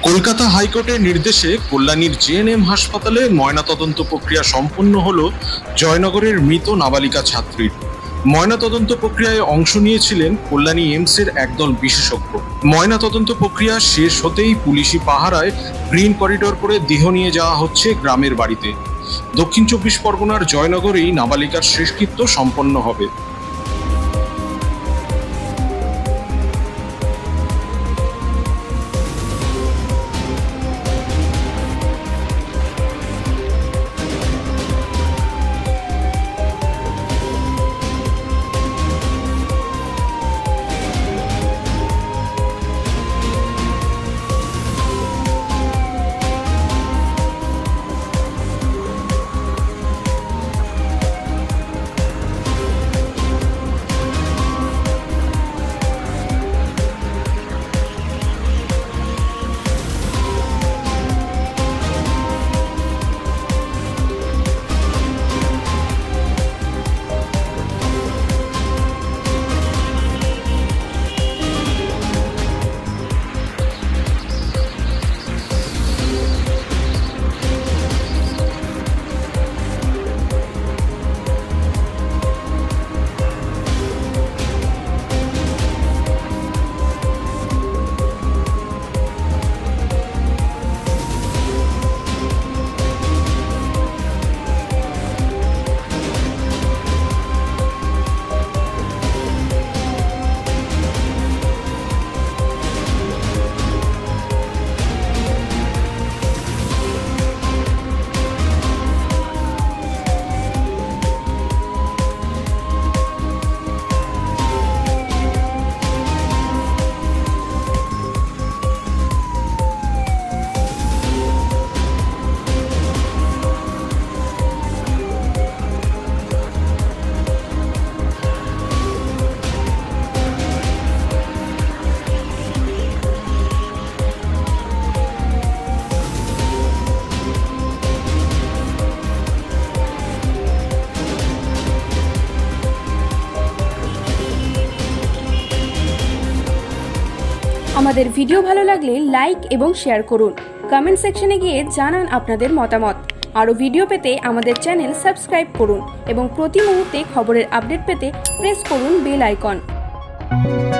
কলকাতা হাইকোর্টের নির্দেশে কল্যাণীর জেএনএম হাসপাতালে ময়নাতদন্ত প্রক্রিয়া সম্পন্ন হল জয়নগরের মৃত নাবালিকা ছাত্রীর। ময়নাতদন্ত প্রক্রিয়ায় অংশ নিয়েছিলেন কল্যাণী এইমসের একদল বিশেষজ্ঞ। ময়নাতদন্ত প্রক্রিয়া শেষ হতেই পুলিশি পাহারায় গ্রিন করিডোর করে দেহ নিয়ে যাওয়া হচ্ছে গ্রামের বাড়িতে। দক্ষিণ 24 পরগনার জয়নগরেই নাবালিকার শেষকৃত্য সম্পন্ন হবে। আমাদের ভিডিও ভালো লাগলে লাইক এবং শেয়ার করুন। কমেন্ট সেকশনে গিয়ে জানান আপনাদের মতামত। আরও ভিডিও পেতে আমাদের চ্যানেল সাবস্ক্রাইব করুন এবং প্রতি মুহূর্তে খবরের আপডেট পেতে প্রেস করুন বেল আইকন।